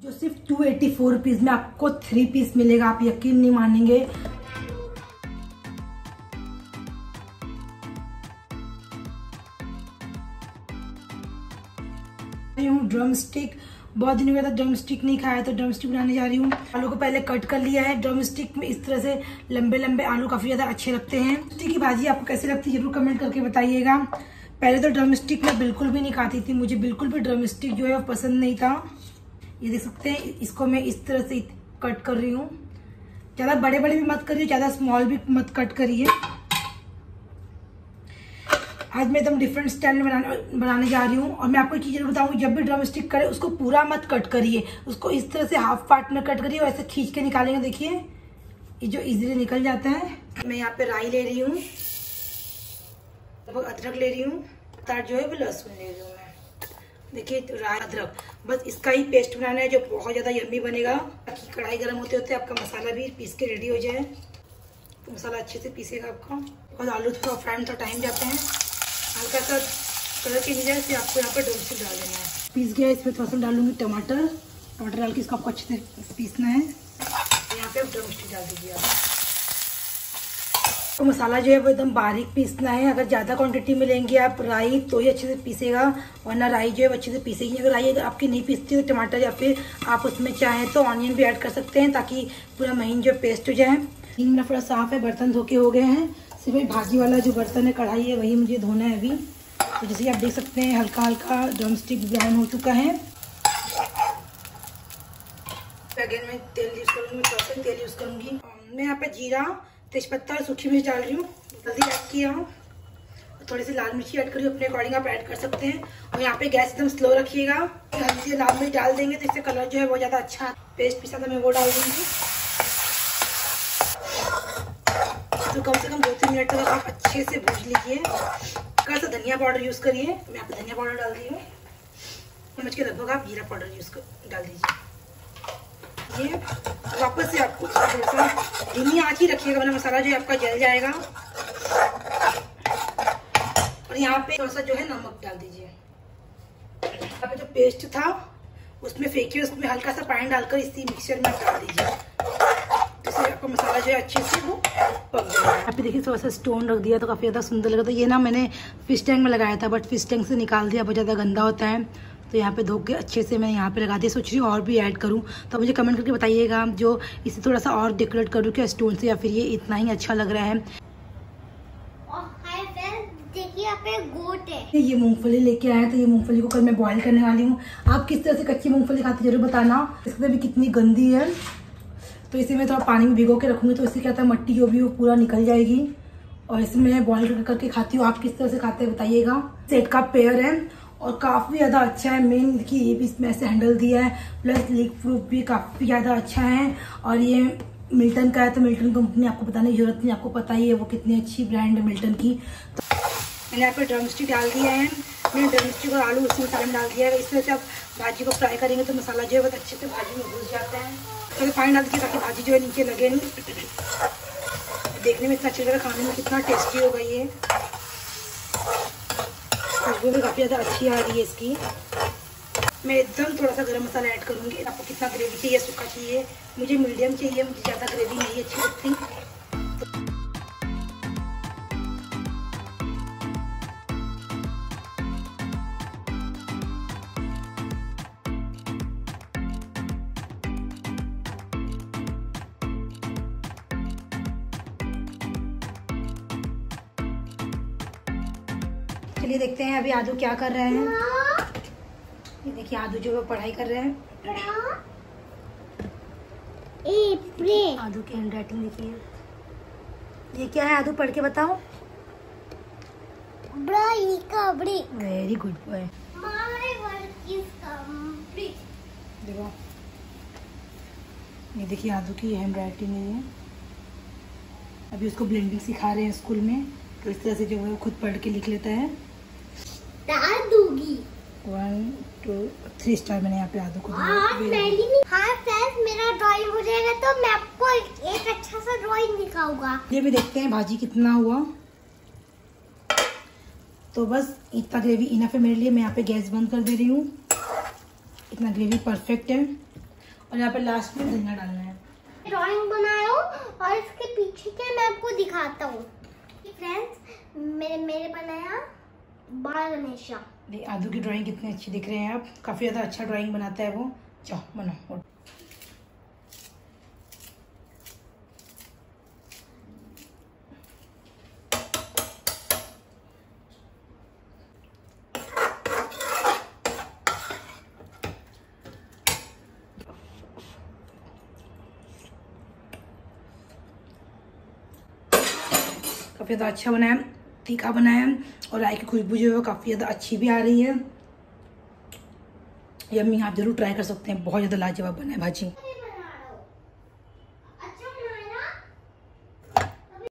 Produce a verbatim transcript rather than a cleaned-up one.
तो सिर्फ to eighty four rupees में आपको थ्री पीस मिलेगा, आप यकीन नहीं मानेंगे। ड्रम स्टिक, बहुत दिन हो गया था ड्रम स्टिक नहीं खाया, तो ड्रम स्टिक बनाने जा रही हूँ। आलू को पहले कट कर लिया है। ड्रम स्टिक में इस तरह से लंबे लंबे आलू काफी ज्यादा अच्छे लगते हैं। स्टिक की भाजी आपको कैसी लगती है जरूर कमेंट करके बताइएगा। पहले तो ड्रम स्टिक मैं बिल्कुल भी नहीं खाती थी, मुझे बिल्कुल भी ड्रम स्टिक जो है वो पसंद नहीं था। ये देख सकते हैं, इसको मैं इस तरह से कट कर रही हूँ। ज्यादा बड़े बड़े भी मत करिए, ज्यादा स्मॉल भी मत कट करिए। आज मैं एकदम डिफरेंट स्टाइल में बनाने बनाने जा रही हूँ। और मैं आपको एक चीज बताऊंगी, जब भी ड्रम स्टिक करे उसको पूरा मत कट करिए, उसको इस तरह से हाफ पार्ट में कट करिए और ऐसे खींच के निकालेंगे। देखिए ये जो इजीली निकल जाता है। मैं यहाँ पे राई ले रही हूँ, लगभग अदरक ले रही हूँ, तार जो है वो लहसुन ले रही हूँ मैं। देखिए तो राई अदरक, बस इसका ही पेस्ट बनाना है जो बहुत ज्यादा यम्मी बनेगा। ताकि कढ़ाई गर्म होते होते आपका मसाला भी पीस के रेडी हो जाए। तो मसाला अच्छे से पीसेगा आपका। और आलू थोड़ा फ्राई में थोड़ा टाइम जाते हैं, हल्का सा कलर के मिल फिर आपको यहाँ पे ड्रम स्टिक डाल देना है। पीस गया, इसमें थोड़ा सा डालूंगी टमाटर। टमाटर डाल के इसको आपको अच्छे से पीसना है। यहाँ पे ड्रम स्टिक डाल दीजिए आप। तो मसाला जो है वो एकदम बारीक पीसना है। अगर ज़्यादा क्वांटिटी में लेंगे आप राई तो ही अच्छे से पीसेगा, वरना राई जो है वो अच्छे से पीसेगी। अगर राई अगर आपकी नहीं पीसती तो टमाटर या फिर आप उसमें चाहें तो ऑनियन भी ऐड कर सकते हैं, ताकि पूरा महीन जो पेस्ट हो जाए। मेरा पूरा साफ है, बर्तन धो के हो गए हैं। सिर्फ भाजी वाला जो बर्तन है, कढ़ाई है, वही मुझे धोना है अभी। तो जैसे कि आप देख सकते हैं हल्का हल्का ड्रम स्टिक ब्राउन हो चुका है। अगेन मैं तेल यूज करूँगी, थोड़ा सा तेल यूज करूँगी। मैं यहाँ पे जीरा, तेजपत्ता और सूखी मिर्च डाल रही हूँ। जल्दी ऐड किया हूँ। थोड़ी सी लाल मिर्ची ऐड करी, अपने अकॉर्डिंग आप ऐड कर सकते हैं। और यहाँ पे गैस एकदम स्लो रखिएगा। हल्दी से लाल मिर्च डाल देंगे तो इससे कलर जो है वो ज़्यादा अच्छा। पेस्ट पिसा था मैं वो डाल दूँगी। तो कम से कम दो तीन मिनट तक आप अच्छे से भून लीजिए। थोड़ा सा धनिया पाउडर यूज करिए। मैं यहाँ पे धनिया पाउडर डाल दी हूँ। चम्मच के लगभग आप जीरा पाउडर यूज कर डाल दीजिए। ये वापस से आपको थोड़ा सा धीमी आंच ही रखिएगा, वरना मसाला जो है आपका जल जाएगा। और यहाँ पे थोड़ा सा जो है नमक डाल दीजिए। यहाँ पे जो पेस्ट था उसमें फेंकिए, उसमें हल्का सा पानी डालकर इसी मिक्सचर में डाल दीजिए। आपका मसाला जो है अच्छे से वो पक जाएगा। यहाँ पे देखिए थोड़ा सा स्टोन रख दिया तो काफ़ी ज़्यादा सुंदर लगा। तो ये ना मैंने फिश टैंक में लगाया था, बट फिश टैंक से निकाल दिया, बहुत ज़्यादा गंदा होता है। तो यहाँ पे धो के अच्छे से मैं यहाँ पे लगा दिया। सोच रही हूँ और भी ऐड करूँ, तो मुझे कमेंट करके बताइएगा जो इसे थोड़ा सा और डेकोरेट करूँ क्या स्टोन से, या फिर ये इतना ही अच्छा लग रहा है। देखिए यहाँ पे गोट है। ये मूंगफली लेके आया, तो ये मूंगफली को कल मैं बॉईल करने वाली हूँ। आप किस तरह से कच्ची मूंगफली खाते जरूर बताना। इसके भी कितनी गंदी है, तो इसे मैं थोड़ा पानी में भिगो के रखूंगी, तो इससे क्या होता है मट्टी जो भी वो पूरा निकल जाएगी। और इसे मैं बॉईल करके खाती हूँ। आप किस तरह से खाते हैं बताइएगा। सेट का पेयर है और काफ़ी ज़्यादा अच्छा है। मेन देखिए ये भी इसमें ऐसे हैंडल दिया है, प्लस लीक प्रूफ भी काफ़ी ज़्यादा अच्छा है। और ये मिल्टन का है, तो मिल्टन कंपनी आपको बताने की जरूरत नहीं, आपको पता ही है वो कितनी अच्छी ब्रांड है मिल्टन की। तो मैंने यहाँ पर ड्रम स्टिक डाल दिया है। मैंने ड्रम स्टिक और आलू उसी मसाले में डाल दिया है। इस तरह से आप भाजी को फ्राई करेंगे तो मसाला जो है बहुत अच्छे से भाजी में घुस जाता है। तो पानी डाल दीजिए ताकि भाजी जो है नीचे लगे नहीं। देखने में इतना अच्छा लग रहा है, खाने में कितना टेस्टी होगा ये। खुशबू भी काफ़ी ज़्यादा अच्छी आ रही है इसकी। मैं एकदम थोड़ा सा गरम मसाला ऐड करूँगी। आपको कितना ग्रेवी चाहिए, सूखा चाहिए? मुझे मीडियम चाहिए, मुझे ज़्यादा ग्रेवी नहीं अच्छी लगती। चलिए देखते हैं अभी आदू क्या कर रहे हैं। ये देखिए आदू जो है पढ़ाई कर रहे हैं। आदू की हैंड राइटिंग देखिए। ये क्या है आदू, पढ़ के बताओ। Very good boy. देखो ये देखिए आदू की हैंड राइटिंग है। अभी उसको ब्लेंडिंग सिखा रहे हैं स्कूल में, तो इस तरह से जो है वो खुद पढ़ के लिख लेता है। दूंगी वन टू थ्री स्टार मैंने यहाँ पे आदू को दिया। हाँ फ्रेंड्स, मेरा ड्राइंग हो जाएगा तो मैं आपको एक, एक अच्छा सा ड्राइंग दिखाऊंगा। ये भी देखते हैं भाजी कितना हुआ। तो बस इतना ग्रेवी इनफ है मेरे लिए। मैं यहाँ पे गैस बंद कर दे रही हूँ। इतना ग्रेवी परफेक्ट है। और यहाँ पे लास्ट में धनिया डालना है। ड्राइंग बनाया और इसके पीछे के मैं आपको दिखाता हूँ। फ्रेंड्स मेरे मेरे बनाया बाल हमेशा। आदू की ड्राइंग कितनी अच्छी दिख रहे हैं आप, काफी ज्यादा अच्छा ड्राइंग बनाता है वो। जाओ बनाओ। काफ़ी ज़्यादा अच्छा बनाया, तीखा बनाया और राई की खुशबू जो है वो काफ़ी ज़्यादा अच्छी भी आ रही है। यम्मी, आप जरूर ट्राई कर सकते हैं, बहुत ज़्यादा लाजवाब बना है भाजी।